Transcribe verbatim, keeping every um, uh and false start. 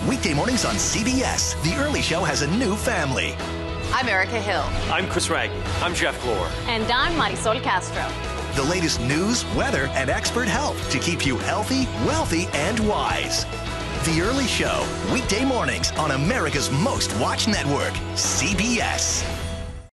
weekday mornings on C B S. The Early Show has a new family. I'm Erica Hill. I'm Chris Raggi. I'm Jeff Glor. And I'm Marysol Castro. The latest news, weather, and expert help to keep you healthy, wealthy, and wise. The Early Show, weekday mornings on America's most watched network, C B S.